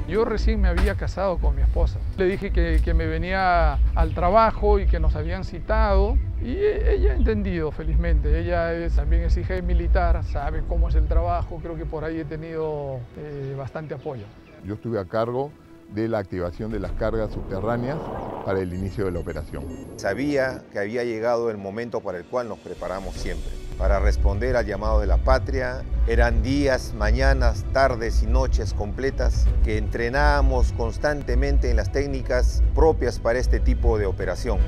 Yo recién me había casado con mi esposa. Le dije que me venía al trabajo y que nos habían citado y ella ha entendido felizmente. Ella también es hija de militar, sabe cómo es el trabajo, creo que por ahí he tenido bastante apoyo. Yo estuve a cargo de la activación de las cargas subterráneas para el inicio de la operación. Sabía que había llegado el momento para el cual nos preparamos siempre, para responder al llamado de la patria. Eran días, mañanas, tardes y noches completas que entrenábamos constantemente en las técnicas propias para este tipo de operación.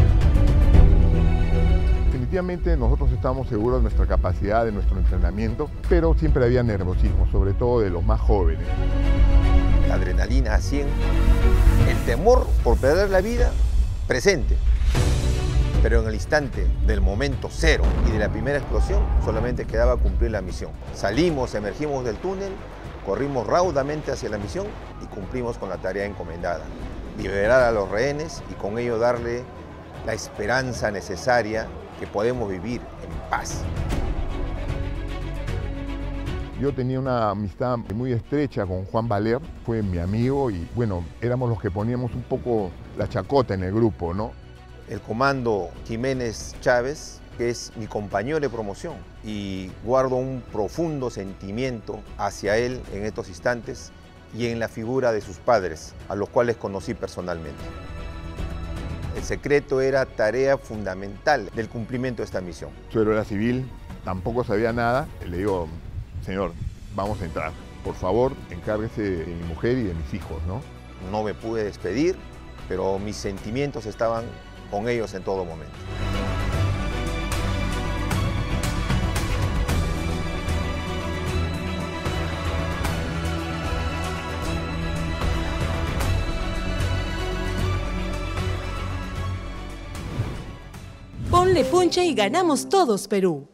Definitivamente nosotros estábamos seguros de nuestra capacidad, de nuestro entrenamiento, pero siempre había nerviosismo, sobre todo de los más jóvenes. La adrenalina a 100, el temor por perder la vida presente. Pero en el instante del momento cero y de la primera explosión, solamente quedaba cumplir la misión. Salimos, emergimos del túnel, corrimos raudamente hacia la misión y cumplimos con la tarea encomendada. Liberar a los rehenes y con ello darle la esperanza necesaria que podemos vivir en paz. Yo tenía una amistad muy estrecha con Juan Valer, fue mi amigo y bueno, éramos los que poníamos un poco la chacota en el grupo, ¿no? El comando Jiménez Chávez, que es mi compañero de promoción, y guardo un profundo sentimiento hacia él en estos instantes y en la figura de sus padres, a los cuales conocí personalmente. El secreto era tarea fundamental del cumplimiento de esta misión. Yo era civil, tampoco sabía nada, le digo, señor, vamos a entrar. Por favor, encárguese de mi mujer y de mis hijos, ¿no? No me pude despedir, pero mis sentimientos estaban con ellos en todo momento. Ponle punche y ganamos todos Perú.